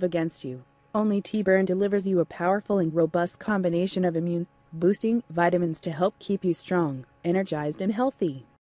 against you. Only DoesTea Burn delivers you a powerful and robust combination of immune-boosting vitamins to help keep you strong, energized, and healthy.